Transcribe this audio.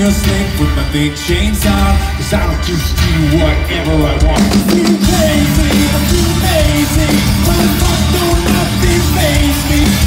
real slick with my big chainsaw, 'cause I don't just do whatever I want. I'm too crazy, I'm too lazy, why the fuck don't nothing face me?